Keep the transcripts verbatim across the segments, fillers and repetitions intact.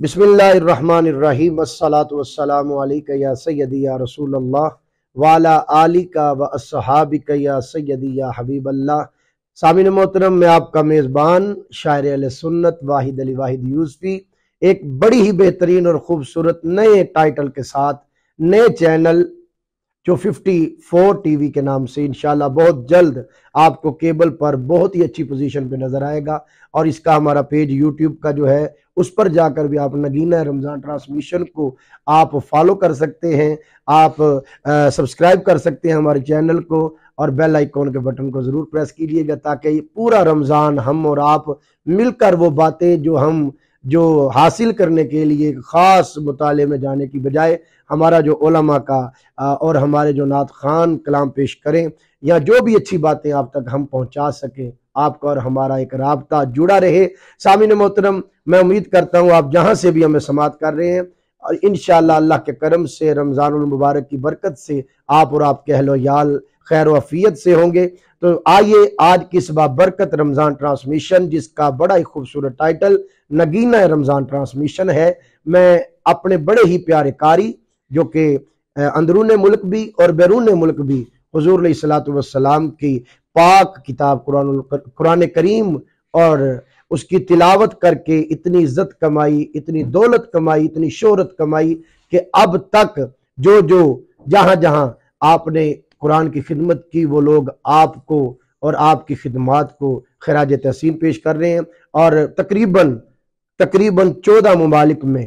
बिस्मिल्लाहिर्रहमानिर्रहीम अस्सलातु वस्सलामु अलैका या सय्यदी या रसूलल्लाह वाला आलिका व अस्हाबिका या सय्यदी या हबीबल्लाह। सामीन मोहतरम, मैं आपका मेज़बान शायर अहले सुन्नत वाहिद अली वाहिद यूसुफी एक बड़ी ही बेहतरीन और खूबसूरत नए टाइटल के साथ नए चैनल जो चौवन टीवी के नाम से इंशाल्लाह बहुत जल्द आपको केबल पर बहुत ही अच्छी पोजीशन पे नजर आएगा। और इसका हमारा पेज यूट्यूब का जो है उस पर जाकर भी आप नगीना रमज़ान ट्रांसमिशन को आप फॉलो कर सकते हैं, आप सब्सक्राइब कर सकते हैं हमारे चैनल को और बेल आइकॉन के बटन को ज़रूर प्रेस कीजिएगा ताकि पूरा रमज़ान हम और आप मिलकर वो बातें जो हम जो हासिल करने के लिए ख़ास मुताले में जाने की बजाय हमारा जो उलमा का और हमारे जो नात खान कलाम पेश करें या जो भी अच्छी बातें आप तक हम पहुंचा सकें, आपका और हमारा एक राबता जुड़ा रहे। सामीन मोहतरम, मैं उम्मीद करता हूं आप जहां से भी हमें समात कर रहे हैं और इंशाअल्लाह अल्लाह के करम से रमज़ानुल मुबारक की बरकत से आप और आपके अहलो याल खैर वफ़ियत से होंगे। तो आइए आज की इस बाबरकत रमज़ान ट्रांसमिशन जिसका बड़ा ही खूबसूरत टाइटल नगीना रमज़ान ट्रांसमिशन है, मैं अपने बड़े ही प्यारे कारी जो कि अंदरून मुल्क भी और बैरून मुल्क भी हुजूर अलैहिस्सलातु वस्सलाम की पाक किताब कुरान कुरान करीम और उसकी तिलावत करके इतनी इज्जत कमाई, इतनी दौलत कमाई, इतनी शोहरत कमाई कि अब तक जो जो जहां जहां आपने कुरान की खिदमत की वो लोग आपको और आपकी खिदमात को खराज तहसीन पेश कर रहे हैं। और तकरीबन तकरीबन चौदह ममालिक में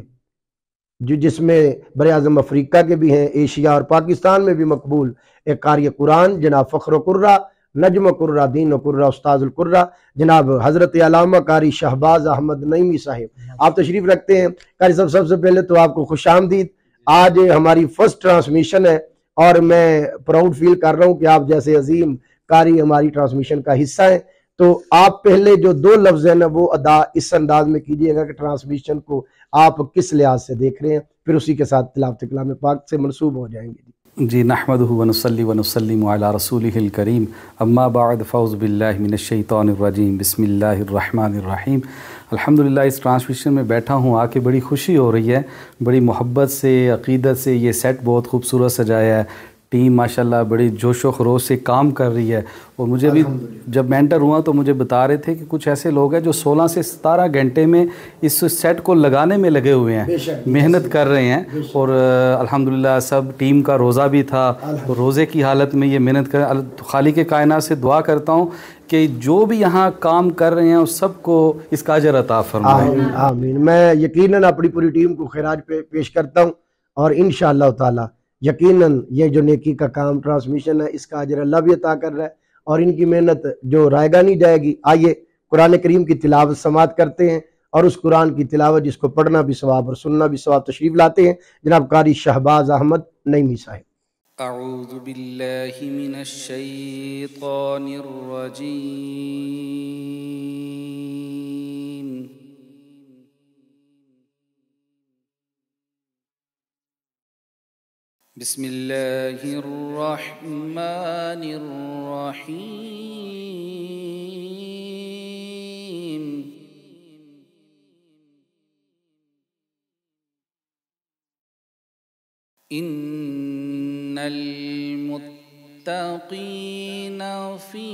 जो जिसमें बर आज़म अफ्रीका के भी हैं, एशिया और पाकिस्तान में भी मकबूल एक कारी कुरान जनाब फ़ख्र कुर्रा नजम कुर्रा दीन कुर्रा उस्ताजुल कुर्रा जनाब हज़रत अल्लामा कारी शहबाज अहमद नईमी साहिब, आप तशरीफ़ रखते हैं। कारी साहब, सबसे पहले तो आपको खुशामदीद। आज हमारी फर्स्ट ट्रांसमिशन है और मैं प्राउड फील कर रहा हूँ कि आप जैसे अजीम कारी हमारी ट्रांसमिशन का हिस्सा है। तो आप पहले जो दो लफ्ज़ हैं ना वो अदा इस अंदाज में कीजिएगा कि ट्रांसमिशन को आप किस लिहाज से देख रहे हैं, फिर उसी के साथ तिलावत कलाम पाक से मनसूब हो जाएंगे। जी नहमदुहु व नुसल्ली व नुसल्लिमु अला रसूलिहिल करीम अम्मा बाद फ़ौज़ु बिल्लाहि मिनश शैतानिर रजीम बिस्मिल्लाहिर रहमानिर रहीम। अल्हम्दुलिल्लाह, इस ट्रांसमिशन में बैठा हूँ आके बड़ी खुशी हो रही है, बड़ी मोहब्बत से अक़ीदत से। ये सेट बहुत खूबसूरत सजाया है, टीम माशाल्लाह बड़ी जोश व खरोश से काम कर रही है। और मुझे भी जब मैं एंटर हुआ तो मुझे बता रहे थे कि कुछ ऐसे लोग हैं जो सोलह से सतारह घंटे में इस सेट को लगाने में लगे हुए हैं, मेहनत कर रहे हैं। और अल्हम्दुलिल्लाह सब टीम का रोज़ा भी था, तो रोज़े की हालत में ये मेहनत कर। खालिक कायनात से दुआ करता हूँ कि जो भी यहाँ काम कर रहे हैं उस सबको इसका अजर अता फरमाए। आमीन। मैं यकीनन अपनी पूरी टीम को खैराज पे, पेश करता हूँ और इंशाअल्लाह ताला यकीनन ये जो नेकी का काम ट्रांसमिशन है इसका अजर अल्लाह भी अता कर रहा है और इनकी मेहनत जो रायगा नहीं जाएगी। आइए कुरान करीम की तिलावत समात करते हैं और उस कुरान की तिलावत जिसको पढ़ना भी सवाब और सुनना भी सवाब तशरीफ लाते हैं जनाब कारी शहबाज अहमद नईमी साहिब। अऊज़ु बिल्लाहि मिनश शैतानिर रजीम। बिस्मिल्लाहिर रहमानिर रहीम। इन्नल मुत्तक़ीना फ़ी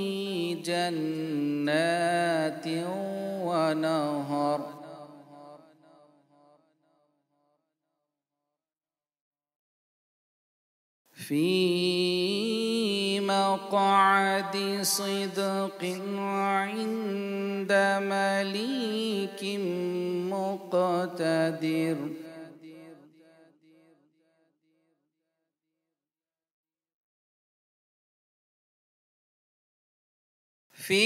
जन्नातिन व नहर। फ़ी मक़अदि सिद्क़िन इंद मलीकिम मुक़तदिर। फ़ी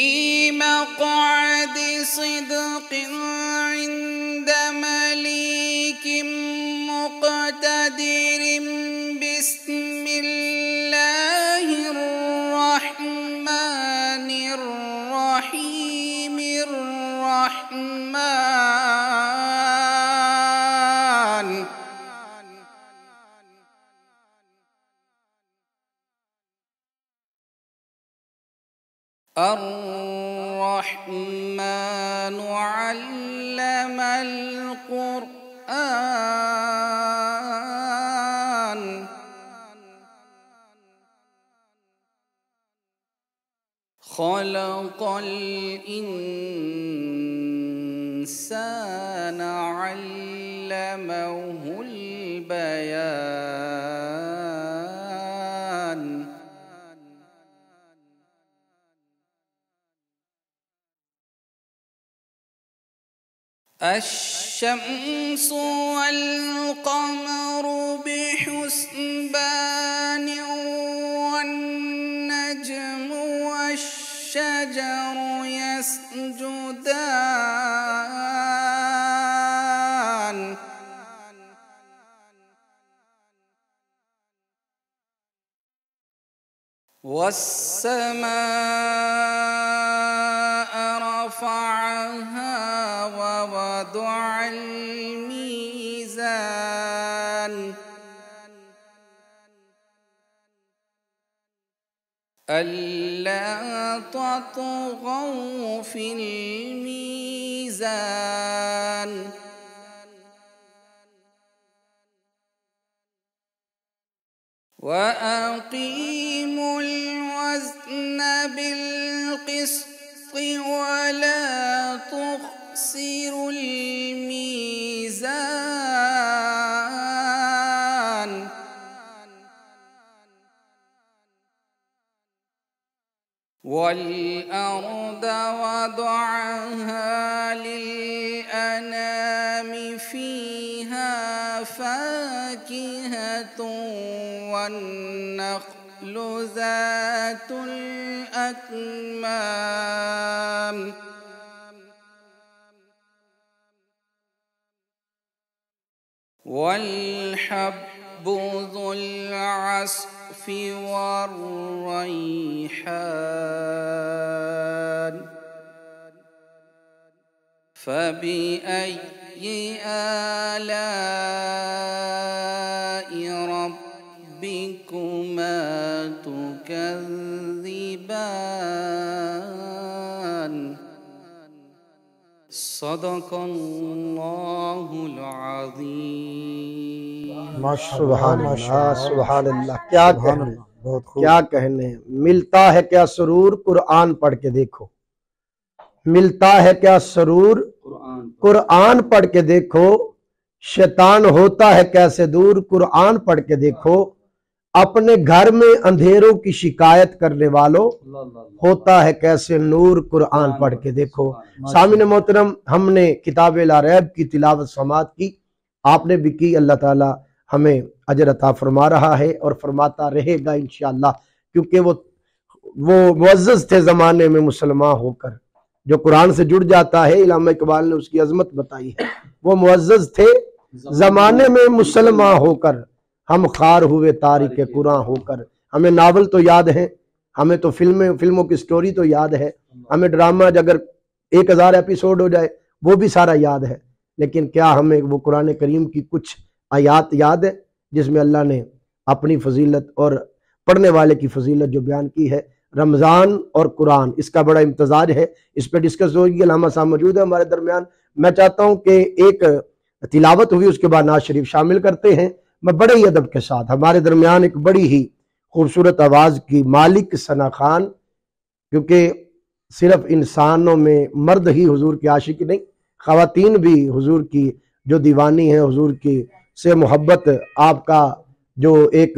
मक़अदि सिद्क़िन इंद मलीकिम मुक़तदिर। बिस्मिल्लाहिर रहमानिर रहीम। रहमान अर्रहमान الرحمن علم القرآن خلق الإنسان علمه البيان الشمس والقمر بحسبان والنجم والشجر يسجدان والسماء رفعها ووضع الميزان ألا تطغوا في الميزان وأقيموا الوزن بالقسط ولا تخسروا الميزان والأرض وضعها للأنام فيها فاكهة والنخل ذات الأكمام والحب ذو العصف والريحان فبأي آلاء ربكما تكذبان صدق الله العظيम। सुभान अल्लाह सुभान अल्लाह। क्या कहने क्या कहने मिलता है क्या सुरूर कुरान पढ़ के देखो, मिलता है क्या सुरूर कुरान पढ़ के देखो, शैतान होता है कैसे दूर कुरान पढ़ के देखो, अपने घर में अंधेरों की शिकायत करने वालों होता है कैसे नूर कुरान पढ़ के देखो। सामिन मोहतरम, हमने किताब ला रैब की तिलावत समात की, आपने भी की। अल्लाह ताला हमें अजर अता फरमा रहा है और फरमाता रहेगा इंशाअल्लाह, क्योंकि वो वो मुअज़्ज़ज़ थे ज़माने में मुसलमान होकर। जो कुरान से जुड़ जाता है, इलामा इकबाल ने उसकी अजमत बताई है, वो मुअज़्ज़ज़ थे ज़माने में मुसलमान होकर, हम खार हुए तारिक कुरान होकर। हमें नावल तो याद है, हमें तो फिल्में फिल्मों की स्टोरी तो याद है, हमें ड्रामा अगर एक हजार एपिसोड हो जाए वो भी सारा याद है, लेकिन क्या हमें वो कुरान करीम की कुछ आयात याद है जिसमें अल्लाह ने अपनी फजीलत और पढ़ने वाले की फजीलत जो बयान की है। रमज़ान और कुरान, इसका बड़ा इम्तजाज है, इस पर डिस्कस होगी। अल्लामा साहब मौजूद है हमारे दरमियान। मैं चाहता हूँ कि एक तिलावत हुई, उसके बाद नाज शरीफ शामिल करते हैं। मैं बड़े ही अदब के साथ हमारे दरमियान एक बड़ी ही खूबसूरत आवाज़ की मालिक सना खान, क्योंकि सिर्फ इंसानों में मर्द ही हुजूर की आशिकी नहीं, ख़वातीन भी हुजूर की जो दीवानी है, हुजूर की से मोहब्बत, आपका जो एक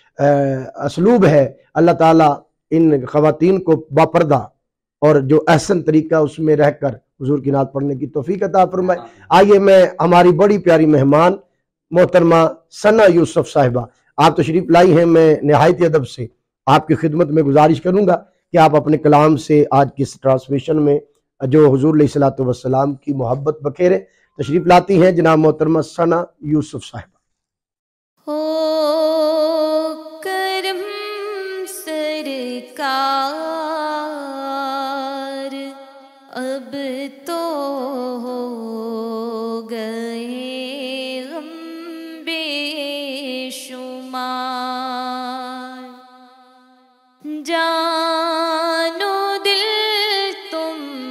असलूब है, अल्लाह ताला इन ख़वातीन को बापर्दा और जो अहसन तरीका उसमें रहकर हुजूर की नात पढ़ने की तौफीक अता फरमाए। आइए मैं हमारी बड़ी प्यारी मेहमान मोहतरमा सना यूसुफ साहिबा आप तशरीफ लाई हैं, मैं नहायत अदब से आपकी खिदमत में गुजारिश करूंगा कि आप अपने कलाम से आज की इस ट्रांसमिशन में जो हुजूर अलैहिस्सलातु वस्सलाम की मोहब्बत बखेरे। तशरीफ लाती हैं जनाब मोहतरमा सना यूसुफ साहिबा। हो करम सरकार अब तो हो गए हम बेशुमार, जानो दिल तुम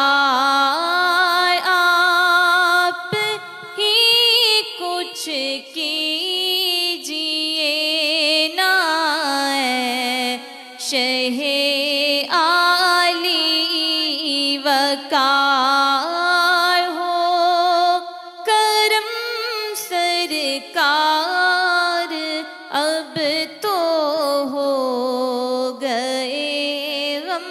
आप ही कुछ कीजिए ना शहे आली वकार हो करम सरकार अब तो हो गए गम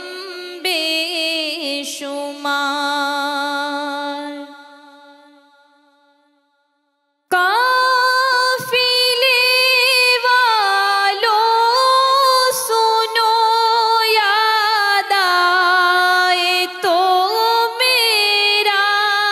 बेशुमार काफिले वालों सुनो याद आए तो मेरा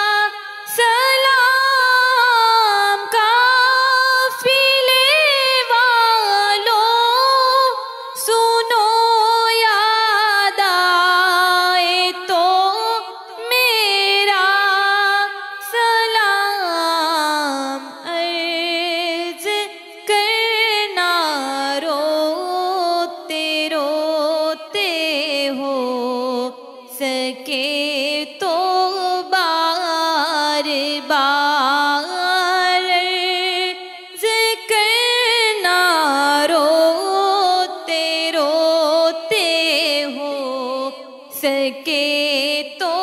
सलाम काफिले वालों सुनो याद आए तो मेरा सलाम अर्ज करना रोते रोते हो सके तो बार बार अर्ज करना रोते रोते हो सके तो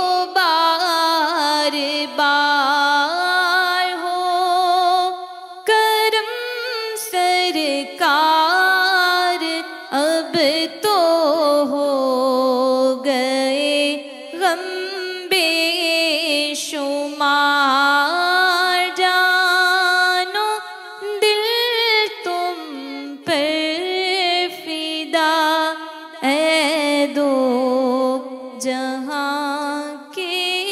बार बार हो करम सरकार अब तो हो गए गम बेशुमार जानो दिल तुम पर फिदा ए दो जहां के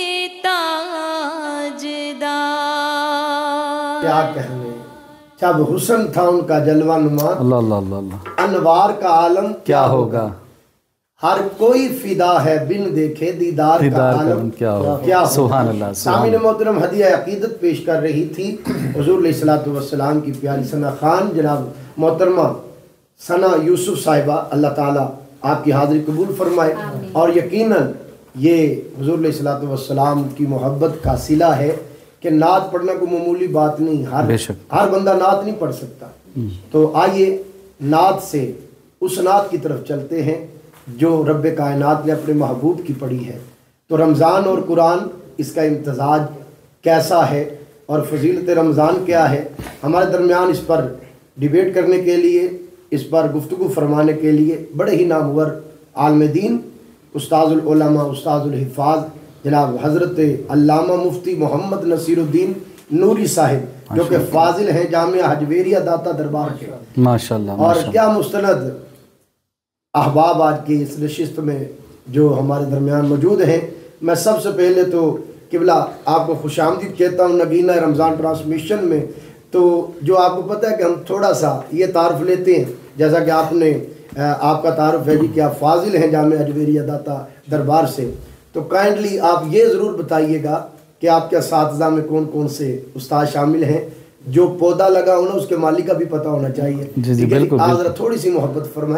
ताजदार क्या कहने, जब हुस्न था उनका जलवा नुमा, अल्लाह अल्लाह अल्लाह अल्लाह। अनवार का आलम क्या होगा, हर कोई फिदा है बिन देखे दीदार का दीदार का आलम आलम क्या होगा। क्या होगा। सुभान अल्लाह, सुभान सामीन मोहतरम हदिया अकीदत पेश कर रही थी हुजूर अलैहिस्सलातु वस्सलाम की प्यारी सना खान जनाब मोहतरमा सना यूसुफ साहिबा, अल्लाह ताला आपकी हाजिरी कबूल फरमाए। और यकीनन ये हुजूर अलैहिस्सलातु वस्सलाम की मोहब्बत का सिला है कि नात पढ़ना कोई मामूली बात नहीं, हर बेशक। हर बंदा नात नहीं पढ़ सकता। तो आइए नात से उस नात की तरफ चलते हैं जो रब्बे कायनात ने अपने महबूब की पढ़ी है। तो रमज़ान और कुरान, इसका इम्तजाज कैसा है और फजीलत रमज़ान क्या है, हमारे दरमियान इस पर डिबेट करने के लिए, इस पर गुफ्तगू फरमाने के लिए बड़े ही नामवर आलम दीन उस्ताजुल उलमा उस्ताजुल हिफ़ाज़ जनाब हज़रत अल्लामा मुफ्ती मोहम्मद नसीरुद्दीन नूरी साहिब, जो कि फाजिल हैं जामिया हजवेरिया दाता दरबार के, माशाल्लाह और माशाल्लाह। क्या मुस्तनद अहबाब आज की इस नशिस्त में जो हमारे दरमियान मौजूद हैं। मैं सबसे पहले तो किबला आपको खुशामदीद कहता हूँ नगीना रमज़ान ट्रांसमिशन में। तो जो आपको पता है कि हम थोड़ा सा ये तारफ़ लेते हैं, जैसा कि आपने आपका तारफ़ है जी कि आप फाजिल हैं जामिया हजवेरिया दाता दरबार से, तो काइंडली आप ये ज़रूर बताइएगा कि आपके साथज़ा में कौन कौन से उस्ताद शामिल हैं। जो पौधा लगा हो ना उसके मालिक का भी पता होना चाहिए। जी जी बिल्कुल। आप जरा थोड़ी सी मोहब्बत फरमाएं।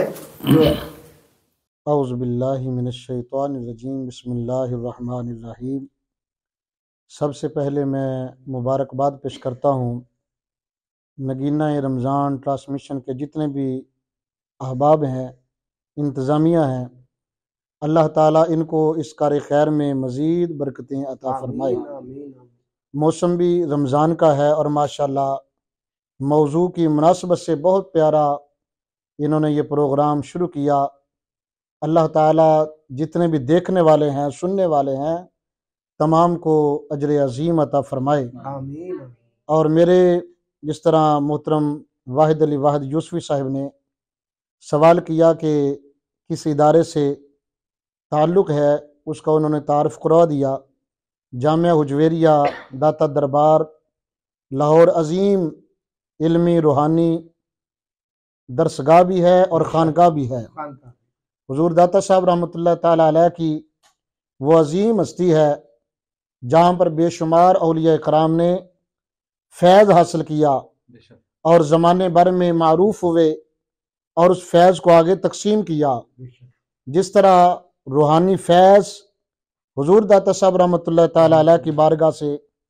औज़ु बिल्लाहि मिनश शैतानिर रजीम, बिस्मिल्लाहिर रहमानिर रहीम। सबसे पहले मैं मुबारकबाद पेश करता हूँ नगीना रमज़ान ट्रांसमिशन के जितने भी अहबाब हैं, इंतज़ामिया हैं, अल्लाह ताला इनको इस कार खैर में मज़ीद बरकतें अता फरमाए। मौसम भी रमज़ान का है और माशाल्लाह मौजू की मुनासबत से बहुत प्यारा इन्होंने ये प्रोग्राम शुरू किया। अल्लाह ताला जितने भी देखने वाले हैं, सुनने वाले हैं, तमाम को अजर अज़ीम अता फरमाए। और मेरे जिस तरह मोहतरम वाहिद अली वाहिद यूसुफ़ी साहिब ने सवाल किया कि किस इदारे से ताल्लुक़ है, उसका उन्होंने तारफ़ करवा दिया। जामिया हुजवेरिया दाता दरबार लाहौर अज़ीम इल्मी रूहानी दरसगाह भी है और ख़ानगाह भी है। हुजूर दाता साहब रहमतुल्लाह ताला अलैह की वो अज़ीम हस्ती है जहाँ पर बेशुमार औलिया इकराम ने फैज़ हासिल किया और ज़माने भर में मारूफ हुए और उस फैज़ को आगे तकसीम किया। जिस तरह रूहानी फैज़ हुजूर दाता साहब रहमतुल्लाह ताला अलैह की बारगाह से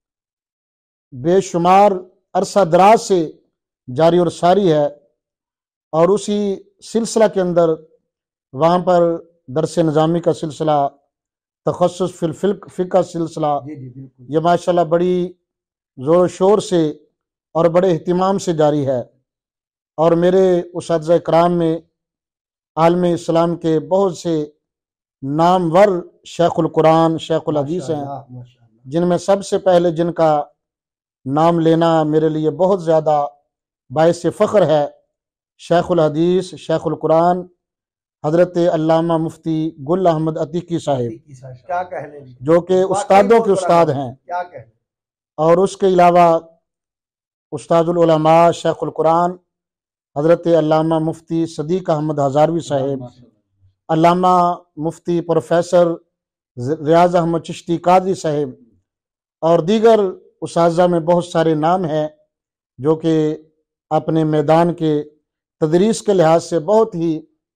बेशुमार अरसा दराज से जारी और सारी है, और उसी सिलसिला के अंदर वहाँ पर दरस निज़ामी का सिलसिला, तखस्सुस फिल फ़िक़्ह का सिलसिला, ये माशाल्लाह बड़ी ज़ोर शोर से और बड़े एहतिमाम से जारी है। और मेरे उस्ताद कराम में आलम इस्लाम के बहुत से नामवर शेखुल कुरान, शेखुल हदीस हैं, जिनमें सबसे पहले जिनका नाम लेना मेरे लिए बहुत ज़्यादा बाइस फ़ख्र है, शेखुल हदीस शेखुल कुरान हज़रत अल्लामा मुफ्ती गुल अहमद अतीकी साहिब, क्या कहने, जो कि उस्तादों के उस्ताद हैं। क्या कहने। और उसके अलावा उस्तादुल उलमा शेखुल कुरान हज़रत अल्लामा मुफ्ती सदीक अहमद हज़ारवी साहिब, अल्लामा मुफ्ती प्रोफेसर रियाज अहमद चिश्ती कादरी साहिब, और दीगर उस्ताज़ा में बहुत सारे नाम हैं जो कि अपने मैदान के तदरीस के लिहाज से बहुत ही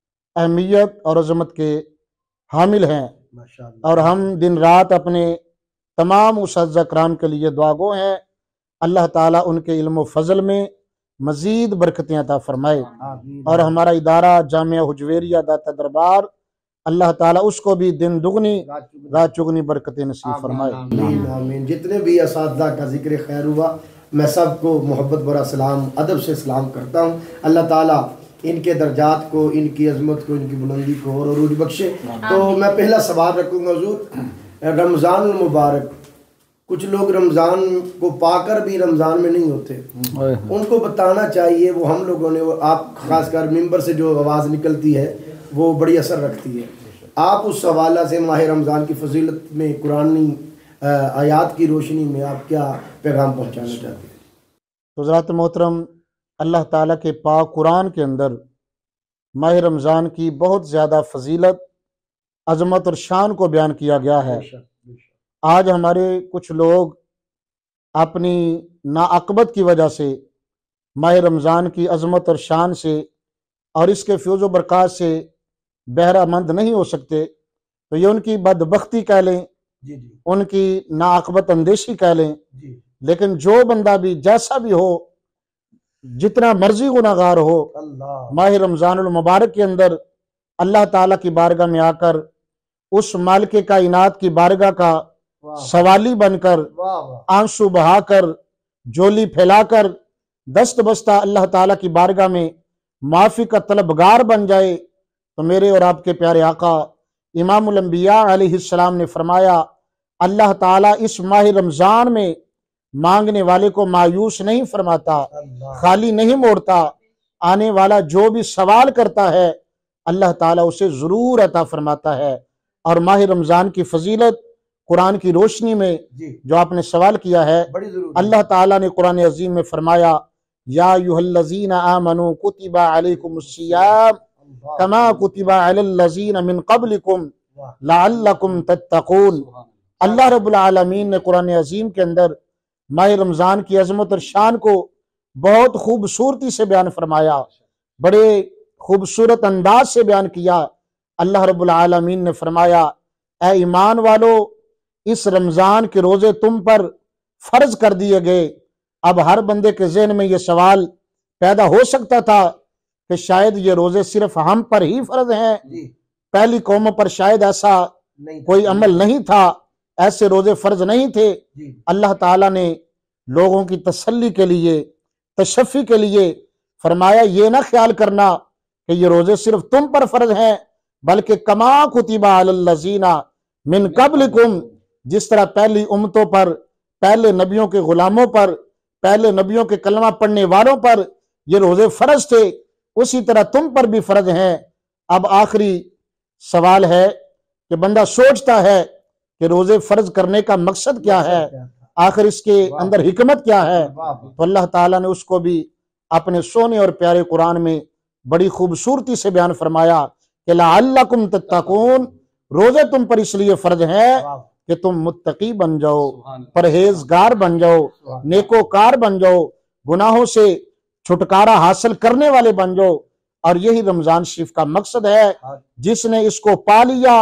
अहमियत और अज़मत के हामिल हैं। और हम दिन रात अपने तमाम उस्ताज़ा कराम के लिए दुआगो हैं, अल्लाह ताला उनके इल्म फ़ज़ल में मज़ीद बरकतें अता फरमाए। और हमारा इदारा जामिया हुजवेरिया दाता दरबार, अल्लाह ताला उसको भी दिन दुगनी रात चुगनी बरकतें नसीब फरमाए। आमीन आमीन। जितने भी असातिज़ा का जिक्र खैर हुआ, मैं सबको मोहब्बत भरा सलाम अदब से सलाम करता हूँ। अल्लाह ताला इनके दर्जात को, इनकी अजमत को, इनकी बुलंदी को और अरूज बख्शे। तो मैं पहला सवाल रखूँगा हुजूर, रमज़ान मुबारक, कुछ लोग रमज़ान को पाकर भी रमज़ान में नहीं होते, उनको बताना चाहिए। वो हम लोगों ने, वो आप खासकर मिंबर से जो आवाज़ निकलती है वो बड़ी असर रखती है। आप उस हवाला से माह रमज़ान की फजीलत में, कुरानी आयात की रोशनी में आप क्या पैगाम पहुँचाना चाहते हैं? तो हज़रात मोहतरम, अल्लाह ताला के पाक कुरान के अंदर माह रमज़ान की बहुत ज़्यादा फजीलत, अज़मत और शान को बयान किया गया है। आज हमारे कुछ लोग अपनी नाअक़बत की वजह से माह रमज़ान की अज़मत और शान से और इसके फ्यूज़ व बरक़ात से बहरामंद नहीं हो सकते, तो ये उनकी बदबख्ती कह लें, जी जी, उनकी नाअक़बत अंदेशी कह लें। जी। लेकिन जो बंदा भी जैसा भी हो, जितना मर्जी गुनाहगार हो, अल्लाह माह रमज़ानुल मुबारक के अंदर अल्लाह ताला की बारगाह में आकर उस मालिक कायनात की बारगाह का सवाली बनकर, वाह वाह, आंसू बहाकर, जोली फैलाकर दस्त बस्ता अल्लाह ताला की बारगाह में माफ़ी का तलबगार बन जाए, तो मेरे और आपके प्यारे आका इमामुल अंबिया अलैहिस्सलाम ने फरमाया, अल्लाह ताला इस माह रमज़ान में मांगने वाले को मायूस नहीं फरमाता, खाली नहीं मोड़ता। आने वाला जो भी सवाल करता है अल्लाह ताला उसे ज़रूर अता फरमाता है। और माह रमज़ान की फजीलत कुरान की रोशनी में जो आपने सवाल किया है, अल्लाह ताला ने कुरान अज़ीम में फरमाया, या अय्युहल्लज़ीना आमनू कुतिबा अलैकुमुस्सियाम कमा कुतिबा अलल्लज़ीना मिन क़ब्लिकुम लअल्लकुम तत्तक़ून। अल्लाह रब्बुल आलमीन ने कुरान अज़ीम के अंदर माह रमज़ान की अज़मत और शान को बहुत खूबसूरती से बयान फरमाया, बड़े खूबसूरत अंदाज से बयान किया। अल्लाह रब्बुल आलमीन ने फरमाया, ए ईमान वालो, इस रमज़ान के रोज़े तुम पर फ़र्ज कर दिए गए। अब हर बंदे के ज़हन में ये सवाल पैदा हो सकता था कि शायद ये रोज़े सिर्फ हम पर ही फ़र्ज हैं, पहली कौमों पर शायद ऐसा कोई अमल नहीं था, ऐसे रोज़े फ़र्ज नहीं थे। अल्लाह ताला ने लोगों की तसल्ली के लिए, तशफ़ी के लिए फरमाया, ये ना ख्याल करना कि ये रोज़े सिर्फ तुम पर फ़र्ज हैं, बल्कि कमा कुतिबा अलल्लज़ीना मिन क़ब्लिकुम, जिस तरह पहली उम्मतों पर, पहले नबियों के गुलामों पर, पहले नबियों के कलमा पढ़ने वालों पर ये रोज़े फ़र्ज थे, उसी तरह तुम पर भी फ़र्ज हैं। अब आखिरी सवाल है कि बंदा सोचता है कि रोज़े फ़र्ज करने का मकसद क्या है, आखिर इसके अंदर हिकमत क्या है, तो अल्लाह ताला ने उसको भी अपने सोने और प्यारे कुरान में बड़ी खूबसूरती से बयान फरमाया कि लअल्लकुम तत्तकून, रोज़े तुम पर इसलिए फ़र्ज है कि तुम मुत्तकी बन जाओ, परहेजगार बन जाओ, नेकोकार बन जाओ, गुनाहों से छुटकारा हासिल करने वाले बन जाओ। और यही रमज़ान शरीफ का मकसद है। जिसने इसको पा लिया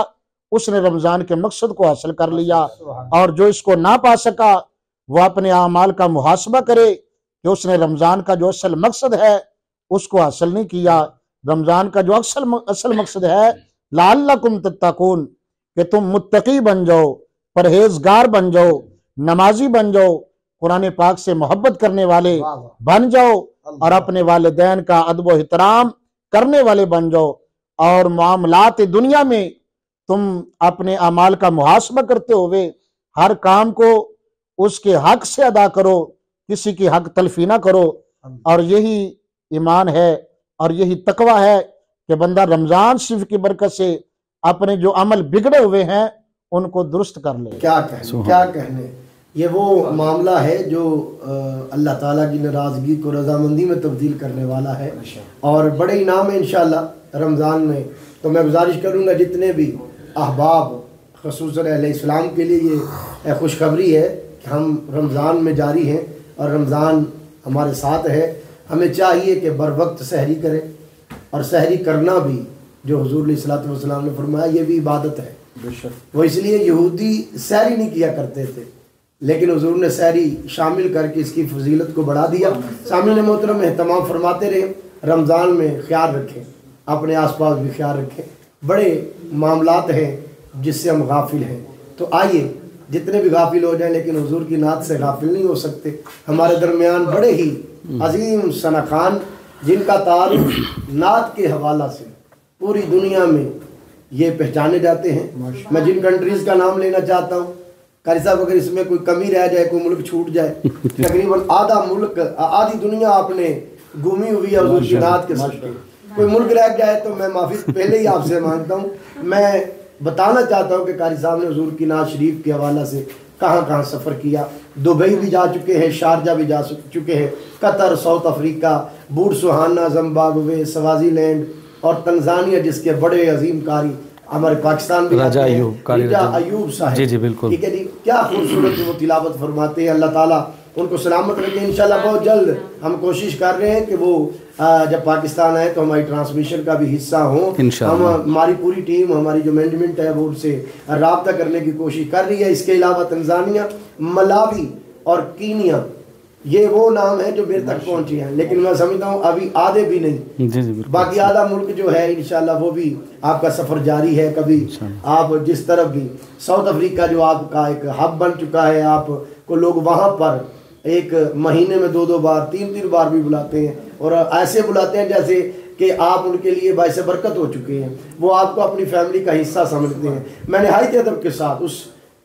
उसने रमज़ान के मकसद को हासिल कर लिया। और जो इसको ना पा सका वो अपने अमाल का मुहासबा करे कि उसने रमज़ान का जो असल मकसद है उसको हासिल नहीं किया। रमज़ान का जो असल असल मकसद है लअल्लकुम तत्तकून, कि तुम मुत्तकी बन जाओ, परहेजगार बन जाओ, नमाजी बन जाओ, कुरान पाक से मोहब्बत करने वाले बन जाओ और अपने वालिदैन का अदब एहतराम करने वाले बन जाओ। और मामलात दुनिया में तुम अपने अमाल का मुहासबा करते हुए हर काम को उसके हक से अदा करो, किसी की हक तलफी ना करो। और यही ईमान है और यही तकवा है कि बंदा रमज़ान शरीफ की बरकत से अपने जो अमल बिगड़े हुए हैं उनको दुरुस्त कर ले। क्या कहने क्या कहने ये वो मामला है जो अल्लाह ताला की नाराज़गी को रज़ामंदी में तब्दील करने वाला है और बड़े इनाम है इंशाअल्लाह रमज़ान में। तो मैं गुजारिश करूँगा जितने भी अहबाब ख़ुसूसन अहले इस्लाम के लिए ये खुशखबरी है कि हम रमज़ान में जारी हैं और रमज़ान हमारे साथ है। हमें चाहिए कि बर वक्त सहरी करें और सहरी करना भी जो हुज़ूर अलैहिस्सलातु वस्सलाम ने फरमाया ये भी इबादत है। वो इसलिए यहूदी सहरी नहीं किया करते थे लेकिन हुज़ूर ने सहरी शामिल करके इसकी फजीलत को बढ़ा दिया। सामने मोहतरम एहतमाम फरमाते रहे, रमज़ान में ख्याल रखें, अपने आस पास भी ख्याल रखें। बड़े मामलात हैं जिससे हम गाफिल हैं। तो आइए जितने भी गाफिल हो जाएं लेकिन हुजूर की नात से गाफिल नहीं हो सकते। हमारे दरमियान बड़े ही अजीम सना खान जिनका तारुफ नात के हवाला से पूरी दुनिया में ये पहचाने जाते हैं। मैं जिन कंट्रीज़ का नाम लेना चाहता हूँ, कारी साहब अगर इसमें कोई कमी रह जाए, कोई मुल्क छूट जाए, तकरीबन आधा मुल्क आधी दुनिया आपने घूमी हुई है हुजूर की नात के सदक़े। कोई मुल्क रह जाए तो मैं माफ़ी पहले ही आपसे मांगता हूँ। मैं बताना चाहता हूँ कि कारी साहब ने हुजूर की नात शरीफ के हवाला से कहाँ कहाँ सफ़र किया। दुबई भी जा चुके हैं, शारजा भी जा चुके हैं, Qatar, South Africa, Botswana, Zimbabwe, Swaziland और तंजानिया जिसके बड़े अजीम कारी हमारे पाकिस्तान में राजा अयूब कारी राजा अयूब साहब। जी जी बिल्कुल, ठीक है जी। क्या खूबसूरत वो तिलावत फरमाते हैं। अल्लाह ताला उनको सलामत रखे। इंशाल्लाह बहुत जल्द हम कोशिश कर रहे हैं कि वो जब पाकिस्तान आए तो हमारी ट्रांसमिशन का भी हिस्सा हो। हम हमारी पूरी टीम, हमारी जो मैनेजमेंट है वो उनसे राब्ता करने की कोशिश कर रही है। इसके अलावा तंजानिया, मलावी और कीनिया ये वो नाम है जो मेरे तक पहुंची हैं, लेकिन मैं समझता हूँ अभी आधे भी नहीं। जी जी बाकी आधा मुल्क जो है इंशाल्लाह वो भी आपका सफ़र जारी है। कभी आप जिस तरफ भी, साउथ अफ्रीका जो आपका एक हब बन चुका है, आपको लोग वहाँ पर एक महीने में दो दो बार, तीन तीन बार भी बुलाते हैं और ऐसे बुलाते हैं जैसे कि आप उनके लिए बाइस बरकत हो चुके हैं। वो आपको अपनी फैमिली का हिस्सा समझते हैं। मैंने हाई अदब के साथ उस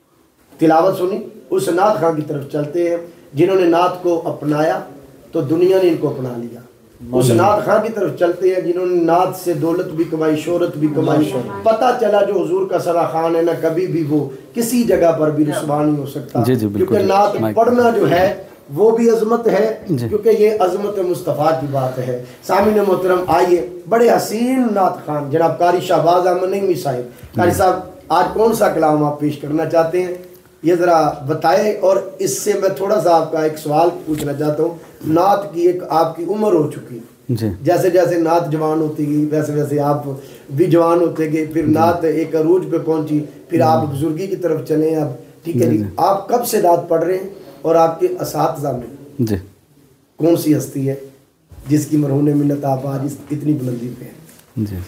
तिलावत सुनी, उस नात खां की तरफ चलते हैं जिन्होंने नात को अपनाया तो दुनिया ने इनको अपना लिया। उस नात खां की तरफ चलते हैं जिन्होंने नात से दौलत भी कमाई, शोहरत भी कमाई। पता चला जो हुजूर का सरा खान है ना, कभी भी वो किसी जगह पर भी रुसवा नहीं हो सकता, क्योंकि नात पढ़ना जो है वो भी अजमत है, क्योंकि ये अजमत मुस्तफ़ा की बात है। सामिन मोहतरम आइए, बड़े हसीन नात खान जनाब कारी शहबाज अहमद नईमी साहिब। कारी साहब आज कौन सा कलाम आप पेश करना चाहते हैं ये ज़रा बताएं। और इससे मैं थोड़ा सा आपका एक सवाल पूछना चाहता हूँ। नात की एक आपकी उम्र हो चुकी, जैसे जैसे नात जवान होती गई वैसे वैसे आप भी जवान होते गए, फिर नात एक अरूज पे पहुंची, फिर आप बुजुर्गी की तरफ चले अब। ठीक है जी, आप कब से नात पढ़ रहे हैं और आपके असातिज़ा में जी कौन सी हस्ती है जिसकी मरहून मिन्नत आप आज इस इतनी बुलंदी पे हैं? जी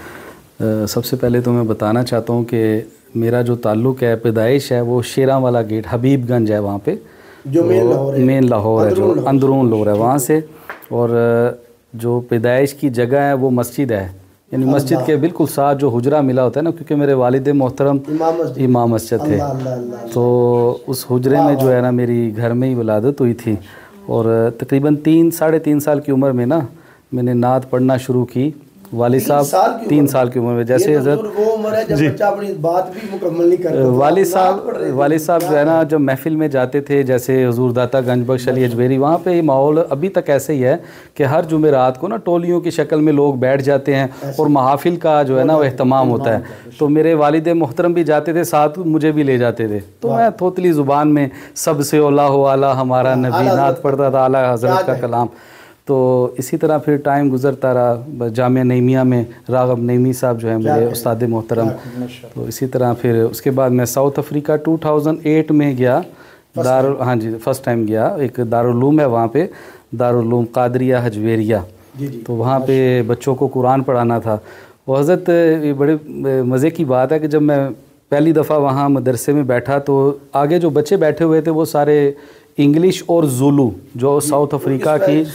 आ, सबसे पहले तो मैं बताना चाहता हूँ कि मेरा जो ताल्लुक़ है, पैदाइश है वो शेरा वाला गेट हबीबगंज है, वहाँ पे जो मेन लाहौर है, मेन लाहौर है, जो अंदरून लाहौर है वहाँ से। और जो पैदाइश की जगह है वो मस्जिद है, यानी मस्जिद के बिल्कुल साथ जो हुजरा मिला होता है ना, क्योंकि मेरे वालिद मोहतरम इमाम मस्जिद थे, तो उस हुजरे में जो है ना मेरी घर में ही विलादत हुई थी। और तकरीबन तीन साढ़े तीन साल की उम्र में ना मैंने नात पढ़ना शुरू की। वालिद साहब तीन साल की उम्र में, जैसे हज़रत वो उम्र है जब बच्चा अपनी बात भी मुकम्मल नहीं करता। वालिद साहब वालिद साहब जो है ना जब महफिल में जाते थे, जैसे हुजूर दाता गंज बख्श अली अजमेरी, वहाँ पे माहौल अभी तक ऐसे ही है कि हर जुमेरात को ना टोलियों की शक्ल में लोग बैठ जाते हैं और महाफिल का जो है ना वो एहतमाम होता है। तो मेरे वालिद मोहतरम भी जाते थे, साथ मुझे भी ले जाते थे। तो मैं थोतली ज़ुबान में सबसे औला हो आला हमारा नबी नात पढ़ता था, आला हज़रत का कलाम। तो इसी तरह फिर टाइम गुजरता रहा। जामिया नईमिया में राग़ब नईमी साहब जो है मेरे उस्ताद मोहतरम, तो इसी तरह फिर उसके बाद मैं South Africa two thousand eight में गया। दारुल हाँ जी फर्स्ट टाइम गया। एक दारुल उलूम है वहाँ पे, दारुल उलूम कादरिया हजवेरिया, तो वहाँ पे बच्चों को कुरान पढ़ाना था। वो हज़रत ये बड़े मज़े की बात है कि जब मैं पहली दफ़ा वहाँ मदरसे में बैठा तो आगे जो बच्चे बैठे हुए थे वो सारे इंग्लिश और ज़ुलू जो साउथ अफ्रीका की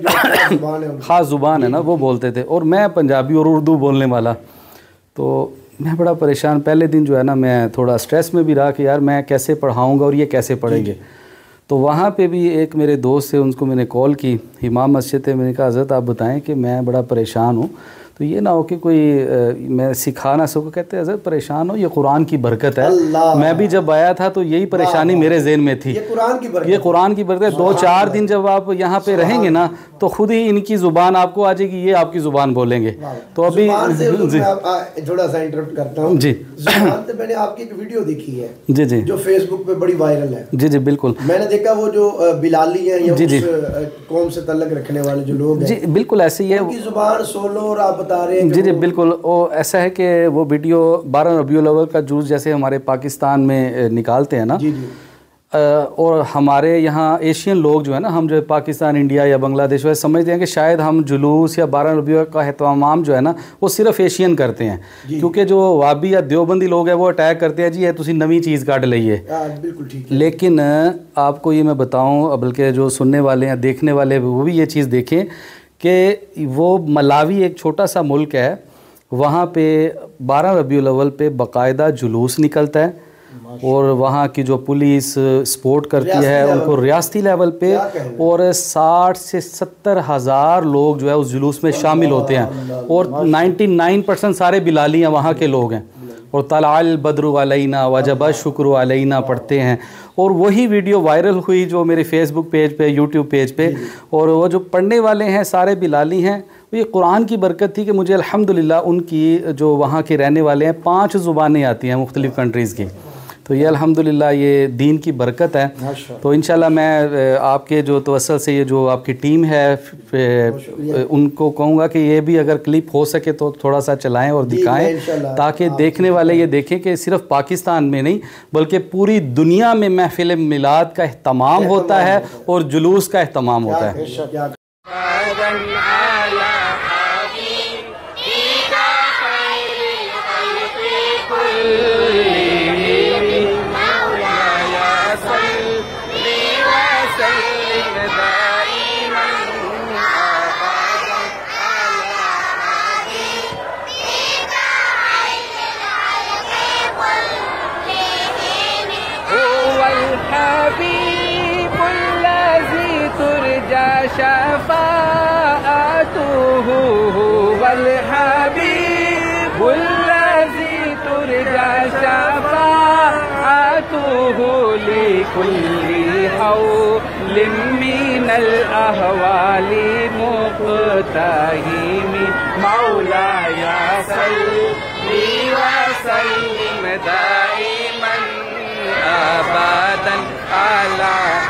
ख़ास ज़ुबान है ना वो बोलते थे, और मैं पंजाबी और उर्दू बोलने वाला। तो मैं बड़ा परेशान, पहले दिन जो है ना मैं थोड़ा स्ट्रेस में भी रहा कि यार मैं कैसे पढ़ाऊँगा और ये कैसे पढ़ेंगे। तो वहाँ पे भी एक मेरे दोस्त से, उनको मैंने कॉल की, इमाम मस्जिद है, मैंने कहा हज़रत आप बताएं कि मैं बड़ा परेशान हूँ, तो ये ना हो कि कोई आ, मैं सिखा ना सकूँ। कहते हैं हज़रत परेशान हो, ये कुरान की बरकत है। मैं भी जब आया था तो यही परेशानी मेरे जहन में थी, ये कुरान की बरकत, ये कुरान की बरकत। दो चार दिन जब आप यहाँ पे रहेंगे ना तो खुद ही इनकी ज़ुबान आपको आ जाएगी, ये आपकी ज़ुबान बोलेंगे। तो अभी थोड़ा सा इंटरप्ट करता हूँ जी। तो मैंने आपकी एक वीडियो देखी है जी जी जो फेसबुक पे बड़ी वायरल है। जी जी बिल्कुल, मैंने देखा वो जो बिलाली है या उस कौम से तल्लक रखने वाले जो लोग हैं, जी बिल्कुल ऐसे ही है, उनकी ज़ुबान सोलो और आप बता रहे हैं जी जी बिल्कुल। वो ऐसा है कि वो वीडियो बारह रबीउल अव्वल का जूस जैसे हमारे पाकिस्तान में निकालते हैं ना जी जी, और हमारे यहाँ एशियन लोग जो है ना, हम जो पाकिस्तान इंडिया या बांग्लादेश वैसे समझते हैं कि शायद हम जुलूस या बारह रबीउल का एहतमाम जो है ना वो सिर्फ एशियन करते हैं, क्योंकि जो वाबी या देवबंदी लोग हैं वो अटैक करते हैं जी ये तुसी नवी चीज़ काट लीए। बिल्कुल ठीक है। लेकिन आपको ये मैं बताऊँ, बल्कि जो सुनने वाले हैं देखने वाले वो भी ये चीज़ देखें कि वो मलावी एक छोटा सा मुल्क है, वहाँ पे बारह रबीउल अव्वल पे बाकायदा जुलूस निकलता है और वहाँ की जो पुलिस सपोर्ट करती है उनको रियासती लेवल पे, और साठ से सत्तर हज़ार लोग जो है उस जुलूस में शामिल होते हैं, और निन्यानवे परसेंट सारे बिलाली हैं वहाँ के लोग हैं, और तलाल बद्रु अलैना वजब शुक्र अलैना पढ़ते हैं। और वही वीडियो वायरल हुई जो मेरे फेसबुक पेज पे, यूट्यूब पेज पे, और वो जो पढ़ने वाले हैं सारे बिलाली हैं। ये कुरान की बरकत थी कि मुझे अल्हम्दुलिल्लाह उनकी जो वहाँ के रहने वाले हैं पांच ज़ुबानें आती हैं मुख्तलिफ़ कंट्रीज़ की, तो ये अल्हम्दुलिल्लाह ये दीन की बरकत है। तो इंशाल्लाह मैं आपके जो तवस्सुल से ये जो आपकी टीम है उनको कहूँगा कि ये भी अगर क्लिप हो सके तो थोड़ा सा चलाएं और दिखाएं, ताकि देखने वाले ये देखें कि सिर्फ पाकिस्तान में नहीं बल्कि पूरी दुनिया में महफिल मिलाद का एहतमाम होता है और जुलूस का एहतमाम होता है। शफाअतुहु वल हबीबुल्लज़ी तुरजा शफाअतुहु लिकुल्ली हौलिम मिनल अहवाली मुक़तहिमी मौलाया सल्ली व सल्लिम दाइमन अबदन अला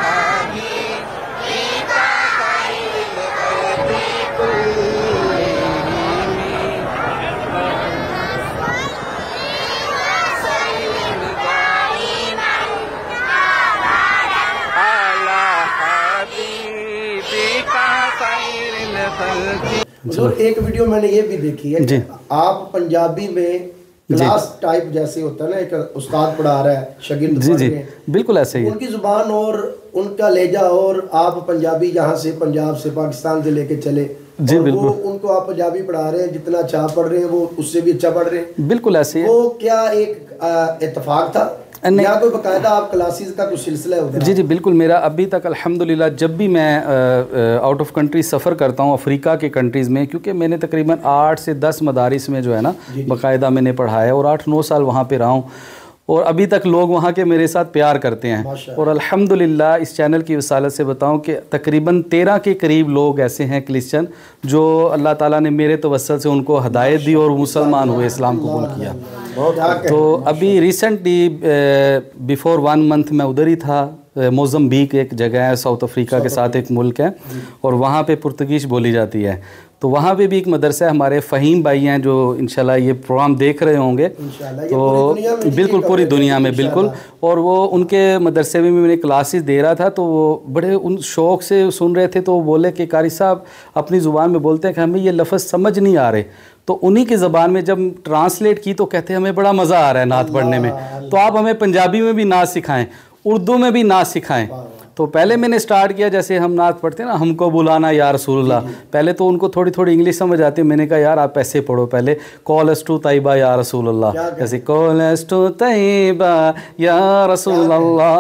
तो एक वीडियो मैंने ये भी देखी है कि आप पंजाबी में क्लास टाइप जैसे होता है ना, एक उस्ताद पढ़ा रहा है शागिर्द जी जी बिल्कुल ऐसे ही, उनकी जुबान और उनका लहजा, और आप पंजाबी यहाँ से पंजाब से पाकिस्तान से लेके चले जी बिल्कुल, उनको आप पंजाबी पढ़ा रहे हैं, जितना अच्छा पढ़ रहे हैं वो उससे भी अच्छा पढ़ रहे हैं, बिल्कुल ऐसे ही। वो क्या एक इत्तेफाक था या कोई बकायदा आप क्लासेस का कुछ सिलसिला है? जी जी बिल्कुल, मेरा अभी तक अल्हम्दुलिल्लाह जब भी मैं आउट ऑफ कंट्री सफ़र करता हूँ अफ्रीका के कंट्रीज़ में, क्योंकि मैंने तकरीबन आठ से दस मदारिस में जो है ना बाकायदा मैंने पढ़ाया और आठ नौ साल वहाँ पे रहा हूँ, और अभी तक लोग वहाँ के मेरे साथ प्यार करते हैं। और अल्हम्दुलिल्लाह इस चैनल की वसालत से बताऊँ कि तकरीबन तेरह के करीब लोग ऐसे हैं क्रिश्चन जो अल्लाह ताला ने मेरे तवस्सुल से उनको हदायत दी और मुसलमान हुए, इस्लाम कबूल किया। तो अभी रिसेंटली बिफ़ोर वन मंथ मैं उधर ही था मोज़म्बिक एक जगह है, साउथ अफ्रीका के साथ एक मुल्क है, और वहाँ पे पुर्तगीज़ बोली जाती है। तो वहाँ पे भी एक मदरसा है, हमारे फ़हीम भाई हैं जो इंशाल्लाह ये प्रोग्राम देख रहे होंगे, तो बिल्कुल पूरी दुनिया में बिल्कुल, और वो उनके मदरसे में भी मैंने क्लासेस दे रहा था, तो वो बड़े उन शौक़ से सुन रहे थे। तो वो बोले कि कारी साहब अपनी ज़ुबान में बोलते हैं कि हमें ये लफ्ज़ समझ नहीं आ रहे, तो उन्हीं की ज़बान में जब ट्रांसलेट की तो कहते हैं हमें बड़ा मज़ा आ रहा है नात पढ़ने में, तो आप हमें पंजाबी में भी नात सिखाएं, उर्दू में भी नात सिखाएं। तो पहले मैंने स्टार्ट किया, जैसे हम नात पढ़ते हैं ना, हमको बुलाना या रसूलुल्लाह, पहले तो उनको थोड़ी थोड़ी इंग्लिश समझ आती है। मैंने कहा यार आप ऐसे पढ़ो पहले, कॉलस टू तैयबा या रसूलुल्लाह, जैसे कॉलस टू तैयबा या रसूलुल्लाह,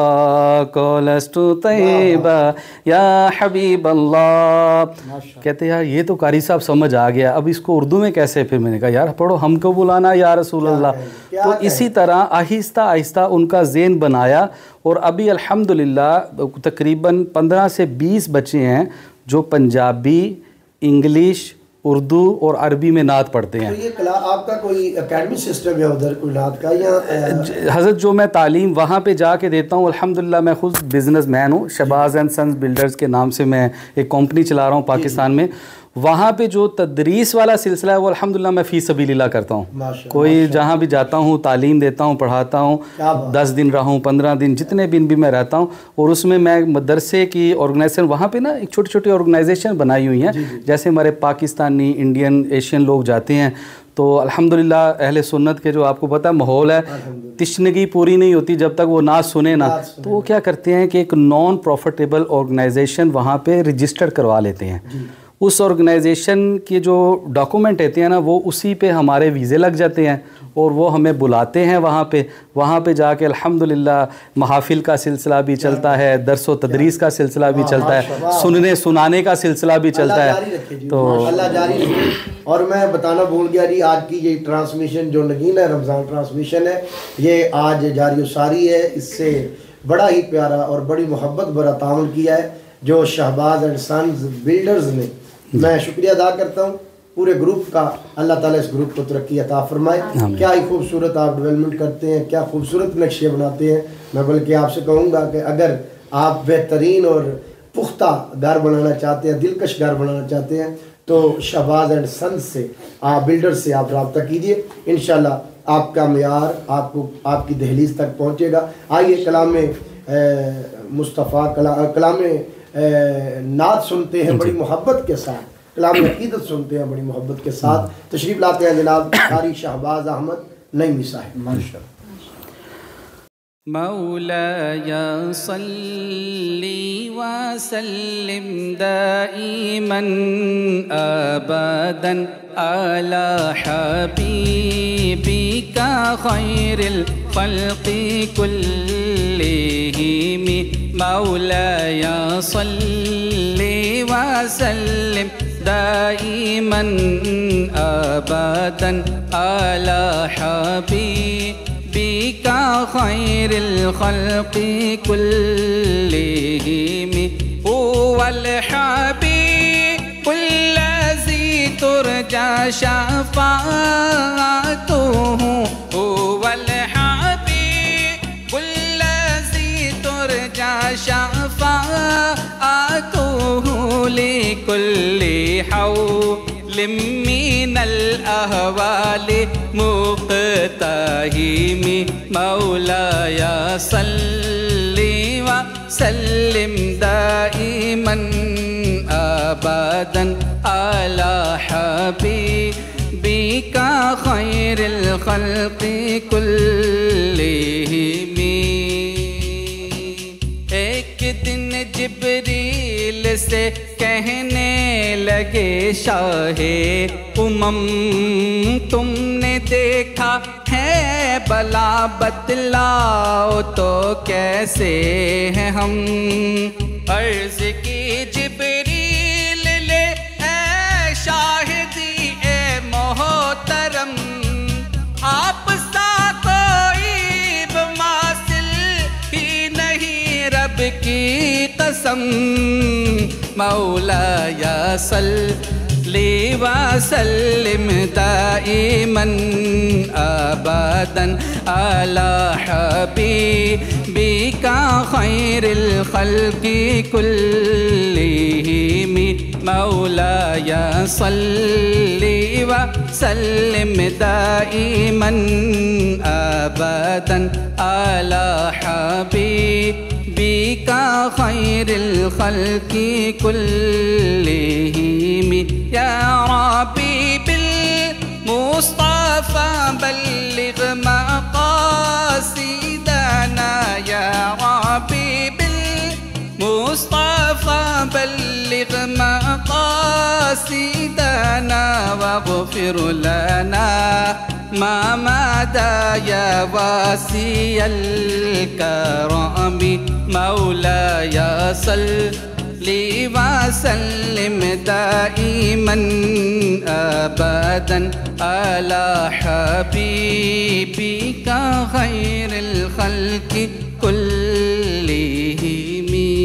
कॉलस टू तैयबा या हबीब अल्लाह। कहते यार ये तो कारी साहब समझ आ गया, अब इसको उर्दू में कैसे? फिर मैंने कहा यार पढ़ो हमको बुलाना या रसूलुल्लाह। तो इसी तरह आहिस्ता आहिस्ता उनका ज़ेन बनाया, और अभी अल्हम्दुलिल्लाह तकरीबन पंद्रह से बीस बच्चे हैं जो पंजाबी, इंग्लिश, उर्दू और अरबी में नात पढ़ते हैं। तो ये कला आपका कोई एकेडमी सिस्टम है उधर कोई नात का, या हज़रत जो मैं तालीम वहाँ पे जाके देता हूँ, अल्हम्दुलिल्लाह मैं खुद बिज़नेस मैन हूँ, शहबाज एंड सन्स बिल्डर्स के नाम से मैं एक कंपनी चला रहा हूँ पाकिस्तान में। वहाँ पे जो तदरीस वाला सिलसिला है वो अल्हम्दुलिल्लाह मैं फ़ी सबीलिल्लाह करता हूँ। कोई जहाँ भी जाता हूँ तालीम देता हूँ, पढ़ाता हूँ, दस दिन रहूँ, पंद्रह दिन, जितने दिन भी मैं रहता हूँ, और उसमें मैं मदरसे की ऑर्गेनाइजेशन, वहाँ पे ना एक छोटी छोटी ऑर्गेनाइजेशन बनाई हुई हैं, जैसे हमारे पाकिस्तानी, इंडियन, एशियन लोग जाते हैं। तो अल्हम्दुलिल्लाह अहले सुन्नत के जो आपको पता है माहौल है, तिश्नगी पूरी नहीं होती जब तक वो ना सुने ना, तो वो क्या करते हैं कि एक नॉन प्रॉफिटेबल ऑर्गेनाइजेशन वहाँ पे रजिस्टर्ड करवा लेते हैं। उस ऑर्गेनाइजेशन के जो डॉक्यूमेंट रहते हैं ना, वो उसी पे हमारे वीज़े लग जाते हैं, और वो हमें बुलाते हैं वहाँ पे। वहाँ पे जाके अल्हम्दुलिल्लाह महाफिल का सिलसिला भी चलता है, दरस व तदरीस का सिलसिला भी चलता है, सुनने सुनाने का सिलसिला भी चलता है। तो अल्लाह जारी रखे। और मैं बताना भूल गया जी, आज की ये ट्रांसमिशन जो नगीना रमज़ान ट्रांसमिशन है, ये आज जारी सारी है। इससे बड़ा ही प्यारा और बड़ी मोहब्बत भरा ताउन किया है जो शहबाज एंड सन्स बिल्डर्स ने। मैं शुक्रिया अदा करता हूँ पूरे ग्रुप का। अल्लाह ताला इस ग्रुप को तरक्की अता फरमाए। क्या ही खूबसूरत आप डेवलपमेंट करते हैं, क्या खूबसूरत नक्शे बनाते हैं। मैं बल्कि आपसे कहूँगा कि अगर आप बेहतरीन और पुख्ता घर बनाना चाहते हैं, दिलकश घर बनाना चाहते हैं, तो शहबाज एंड सन्स से आप बिल्डर से आप रब्ता कीजिए। इंशाल्लाह आपका मेयार आपको आपकी दहलीज तक पहुँचेगा। आइए कलाम मुस्तफ़ा कला कलाम नात सुनते हैं बड़ी मोहब्बत के साथ, कलाम अकीदत सुनते हैं बड़ी मोहब्बत के साथ। तशरीफ़ लाते हैं जनाब कारी शहबाज अहमद नईमी साहिब। माशाअल्लाह। मौलाया सल्ली व सल्लिम दाइमन अबदन अला हबीबिका खैरिल खल्क़ि कुल्लिहिम। मौलाया सल्ली व सल्लिम दाइमन अबदन अला हबीबिका खैरिल खल्क़ि कुल्लिहिम। हुवल हबीबुल्लज़ी तुरजा शफ़ाअतुहु। हुवल हबीबुल्लज़ी तुरजा शफ़ाअतुहु लिकुल्लि हौलिम मिनल अहवालि मुक़्तहिम। मौलाया सल्ली व सल्लिम दाइमन अबदन अला हबीबिका खैरिल खल्क़ि कुल्लिहिम। एक दिन जिब्रील से कहने लगे शाहे उमम, तुमने देखा है भला बतलाओ तो कैसे हैं हम। अर्ज़ की जिब्रील ले ऐ शाहिदी ए मोहतरम, आप सा कोई बमासिल ही नहीं रब की कसम। मौलाया सल्ली व सल्लिम दाइमन अबदन अला हबीबी बिका खैरिल खल्क़ि कुल्लिहिम मौलाया सल्लि व सल्लिम दाइमन अबदन अला हबीबिका खैरिल खल्क़ि कुल्लिहिम या रब्बी बिल मुस्तफ़ा बल्लिग मक़ासिदना या रब्बी बिल मुस्तफ़ा बल्लिग मक़ासिदना वग़फ़िर लना मा मदा या वासियल करमी मौलाया सल्लि व सल्लिम दाइमन अबदन अला हबीबिका खैरिल खल्क़ि कुल्लिहिम।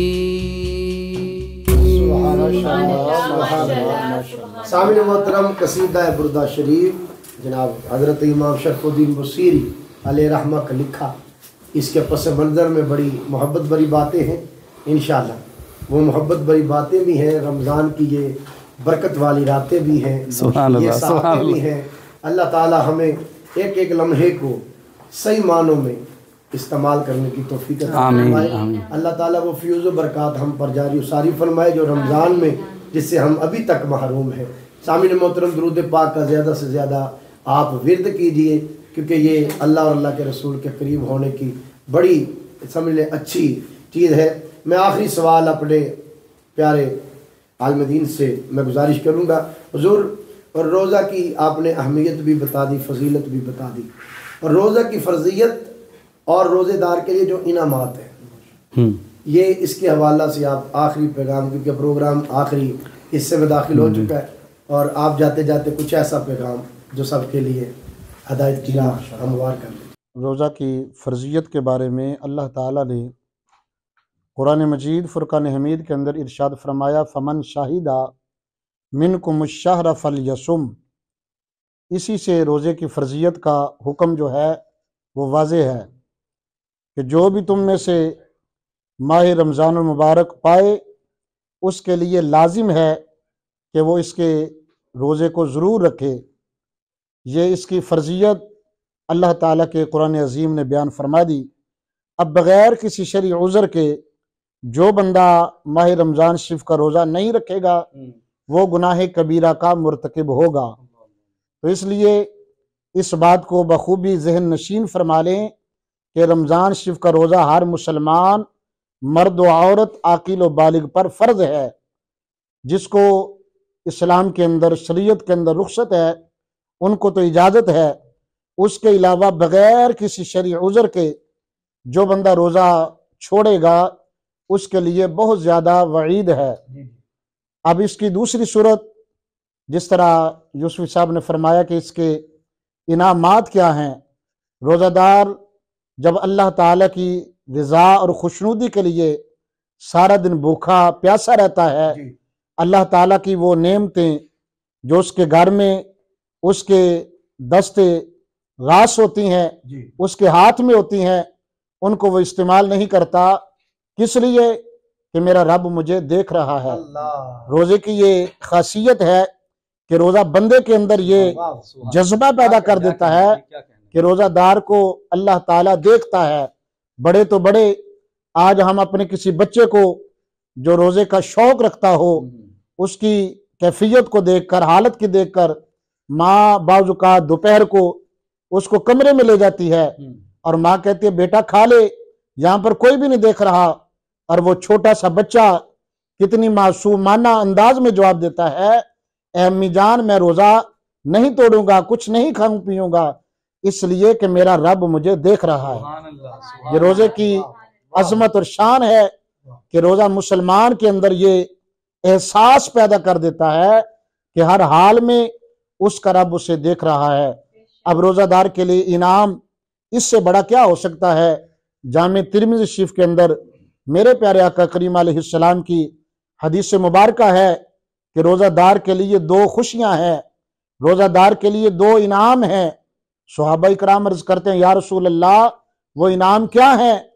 सामिन मोहतरम, कसीदा बुर्दा शरीफ जनाब हज़रत इमाम शरफ़ुद्दीन बुसीरी अलैहि रहमा का लिखा। इसके पस मंज़र में बड़ी मोहब्बत भरी बातें हैं। इंशाअल्लाह वो मोहब्बत भरी बातें भी हैं, रमज़ान की ये बरकत वाली रातें भी हैं, ये सातें भी हैं। अल्लाह ताला हमें एक एक लम्हे को सही मानों में इस्तेमाल करने की तौफीक अता फरमाए। अल्लाह ताला वो फ्यूज़ बरक़ात हम पर जारी सारी फरमाए जो रमज़ान में जिससे हम अभी तक महरूम हैं। सामिन मोहतरम, दुरूद पाक का ज़्यादा से ज़्यादा आप विर्द कीजिए, क्योंकि ये अल्लाह और अल्लाह के रसूल के करीब होने की बड़ी समझ लें अच्छी चीज़ है। मैं आखिरी सवाल अपने प्यारे आलमदीन से मैं गुजारिश करूँगा। हुज़ूर, और रोज़ा की आपने अहमियत भी बता दी, फजीलत भी बता दी, और रोज़ा की फ़र्जियत और रोज़ेदार के लिए जो इनामात हैं, ये इसके हवाला से आप आखिरी पैगाम, क्योंकि प्रोग्राम आखिरी हिस्से में दाखिल हो चुका है, और आप जाते जाते कुछ ऐसा पैगाम जो सबके लिए हदायत की राह हमवार कर दे। रोज़ा की फ़र्जियत के बारे में अल्लाह ताला ने कुरान मजीद फ़ुरक़ान हमीद के अंदर इरशाद फरमाया, फ़मन शाहिदा मिनकुम शहर फलयसुम। इसी से रोज़े की फ़र्जियत का हुक्म जो है वो वाज़ेह है कि जो भी तुम में से माह रमज़ान मुबारक पाए उसके लिए लाजिम है कि वो इसके रोज़े को ज़रूर रखे। ये इसकी फ़र्जियत अल्लाह ताला के कुरान अज़ीम ने बयान फरमा दी। अब बग़ैर किसी शरई उज़र के जो बंदा माह रमज़ान शरीफ का रोज़ा नहीं रखेगा वो गुनाह कबीरा का मुर्तकिब होगा। तो इसलिए इस बात को बखूबी जहन नशीन फरमा लें कि रमज़ान शरीफ का रोज़ा हर मुसलमान मर्द व औरत आकिल व बालिग पर फ़र्ज है। जिसको इस्लाम के अंदर शरीयत के अंदर रुख्सत है उनको तो इजाज़त है, उसके अलावा बग़ैर किसी शरई उज़र के जो बंदा रोज़ा छोड़ेगा उसके लिए बहुत ज़्यादा वईद है। अब इसकी दूसरी सूरत, जिस तरह यूसुफ साहब ने फरमाया कि इसके इनामात क्या हैं। रोज़ादार जब अल्लाह ताला की रज़ा और खुशनुदी के लिए सारा दिन भूखा प्यासा रहता है, अल्लाह ताला की वो नेमतें जो उसके घर में उसके दस्ते रास होती हैं, उसके हाथ में होती हैं, उनको वो इस्तेमाल नहीं करता। किस लिए? कि मेरा रब मुझे देख रहा है। रोज़े की ये खासियत है कि रोज़ा बंदे के अंदर ये जज्बा पैदा कर देता है कि रोज़ादार को अल्लाह ताला देखता है। बड़े तो बड़े, आज हम अपने किसी बच्चे को जो रोज़े का शौक रखता हो उसकी कैफियत को देखकर, हालत की देखकर माँ बाजुका दोपहर को उसको कमरे में ले जाती है और माँ कहती है बेटा खा ले, यहाँ पर कोई भी नहीं देख रहा। और वो छोटा सा बच्चा कितनी मासूमाना अंदाज में जवाब देता है, ए अम्मी जान मैं रोज़ा नहीं तोड़ूंगा, कुछ नहीं खाऊं पीऊंगा, इसलिए कि मेरा रब मुझे देख रहा है। ये रोज़े की अजमत और शान है कि रोज़ा मुसलमान के अंदर ये एहसास पैदा कर देता है कि हर हाल में उसका रब उसे देख रहा है। अब रोज़ादार के लिए इनाम इससे बड़ा क्या हो सकता है। जामे तिरमिज़ी शरीफ के अंदर मेरे प्यारे आका करीम अलैहिस्सलाम की हदीस मुबारका है कि रोज़ादार के लिए दो खुशियां हैं, रोज़ादार के लिए दो इनाम हैं। सहाबा इकराम अर्ज़ करते हैं या रसूल अल्लाह वो इनाम क्या है?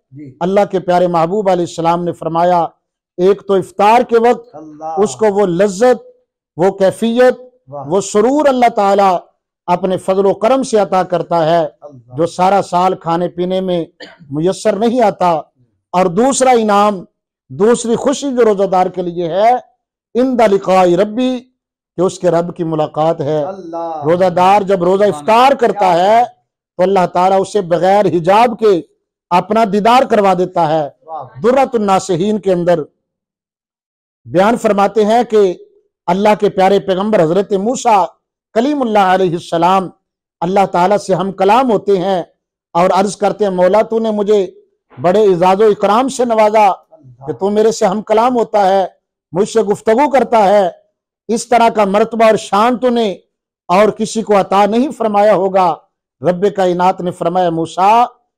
अल्लाह के प्यारे महबूब अलैहिस्सलाम ने फरमाया, एक तो इफ्तार के वक्त उसको वो लज्जत, वो कैफियत, वो सुरूर अल्लाह ताला अपने फजल करम से अता करता है जो सारा साल खाने पीने में मुयस्सर नहीं आता। और दूसरा इनाम, दूसरी खुशी जो रोजादार के लिए है, इंदा लिकाई रब्बी, कि उसके रब की मुलाकात है। रोजादार जब रोजा इफ्तार करता है तो अल्लाह ताला उसे बगैर हिजाब के अपना दीदार करवा देता है। दुर्रतुन नासिहीन के अंदर बयान फरमाते हैं कि अल्लाह के प्यारे पैगंबर हजरत मूसा कलीमुल्लाह अलैहिस्सलाम अल्लाह ताला से हम कलाम होते हैं और अर्ज करते हैं, मौला तूने मुझे बड़े इजाज़ो इकराम से नवाजा कि तू मेरे से हम कलाम होता है, मुझसे गुफ्तगू करता है। इस तरह का मर्तबा और शान तूने और किसी को अता नहीं फरमाया होगा। रब्बे कायनात ने फरमाया, मूसा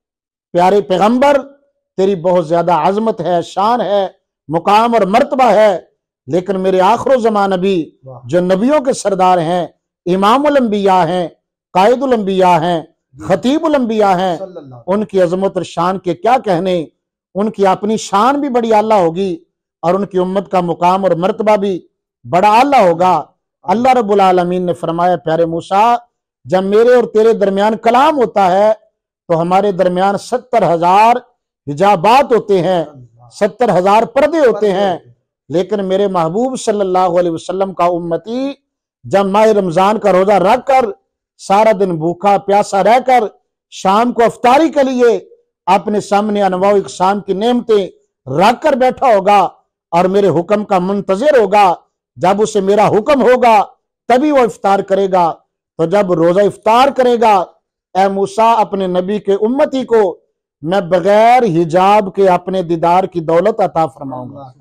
प्यारे पैगंबर तेरी बहुत ज्यादा अजमत है, शान है, मुकाम और मर्तबा है, लेकिन मेरे आखिरो ज़मान नबी जो नबियों के सरदार हैं, इमामुल अंबिया हैं, कायदुल अंबिया हैं, खतीबुल अंबिया हैं, उनकी अजमत और शान के क्या कहने। उनकी अपनी शान भी बड़ी आला होगी और उनकी उम्मत का मुकाम और मर्तबा भी बड़ा आला होगा। अल्लाह रब्बुल आलमीन ने फरमाया, प्यारे मूसा जब मेरे और तेरे दरमियान कलाम होता है तो हमारे दरमियान सत्तर हजार हिजाबात होते हैं, सत्तर हजार पर्दे होते हैं, लेकिन मेरे महबूब सल्लल्लाहु अलैहि वसल्लम का उम्मती जब माह रमजान का रोजा रख कर सारा दिन भूखा प्यासा रहकर शाम को अफ्तारी के लिए अपने सामने अनवाउ इकसाम की नेमतें रख कर बैठा होगा और मेरे हुक्म का मुंतजिर होगा, जब उसे मेरा हुक्म होगा तभी वो इफ्तार करेगा। तो जब रोजा इफ्तार करेगा, ए मूसा अपने नबी के उम्मती को मैं बगैर हिजाब के अपने दीदार की दौलत अता फरमाऊंगा,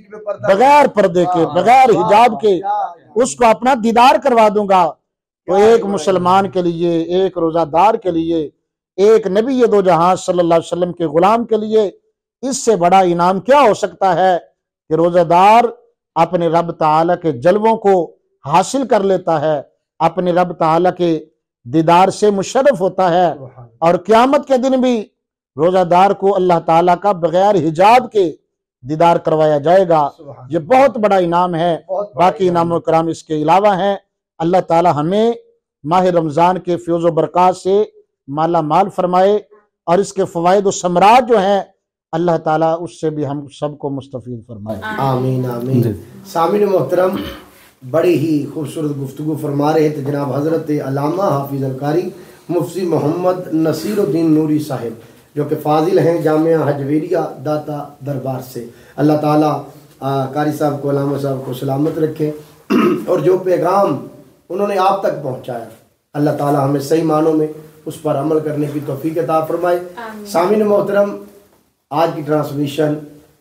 बगैर पर्दे के, बगैर हिजाब के उसको अपना दीदार करवा दूंगा। तो एक मुसलमान के लिए, एक रोजादार के लिए, एक नबी ये दो जहां सल्लल्लाहु अलैहि वसल्लम के गुलाम के लिए इससे बड़ा इनाम क्या हो सकता है कि रोजादार अपने रब ताला के जलवों को हासिल कर लेता है, अपने रब ताला के दीदार से मुशर्रफ होता है और क़यामत के दिन भी रोजादार को अल्लाह ताला का बगैर हिजाब के दीदार करवाया जाएगा। ये बहुत बड़ा इनाम है। बाकी इनाम कराम इसके अलावा हैं। अल्लाह ताला हमें माह रमजान के फ्यूज़ व बरक़ात से माला माल फरमाए और इसके फ़वाइद व समरात जो हैं अल्लाह ताला उससे भी हम सबको मुस्तफ़ीद फरमाए। आमीन आमीन। सामीन मोहतरम, बड़ी ही खूबसूरत गुफ्तगू फरमा रहे थे जनाब हज़रत अल्लामा हाफिज़ अल-कारी मुफ्ती मोहम्मद नसीरुद्दीन नूरी साहिब, जो कि फाजिल हैं जामिया हजवेरिया दाता दरबार से। अल्लाह ताला कारी साहब को, अल्लामा साहब को सलामत रखे और जो पैगाम उन्होंने आप तक पहुँचाया अल्लाह ताला हमें सही मानों में उस पर अमल करने की तौफीक अता फरमाए। सामीन मोहतरम, आज की ट्रांसमिशन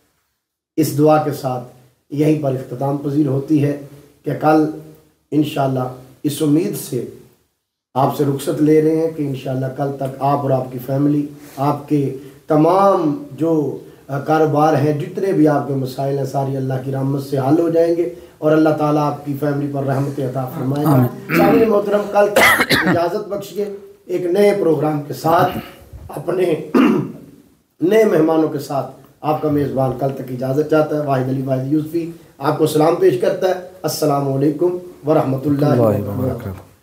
इस दुआ के साथ यहीं पर इख्तिताम पजीर होती है कि कल इंशाअल्लाह इस उम्मीद से आपसे रुखसत ले रहे हैं कि इंशाअल्लाह कल तक आप और आपकी फैमिली, आपके तमाम जो कारोबार हैं, जितने भी आपके मसाइल हैं, सारी अल्लाह की रहमत से हल हो जाएंगे और अल्लाह ताला आपकी फैमिली पर रहमत अता फरमाएगा। सामने मोहतरम, कल तक इजाज़त बख्शिए एक नए प्रोग्राम के साथ, अपने नए मेहमानों के साथ। आपका मेज़बान कल तक इजाज़त चाहता है। वाहिद अली वाहिद यूसुफ़ी आपको सलाम पेश करता है। अस्सलामु अलैकुम व रहमतुल्लाहि व बरकातहू।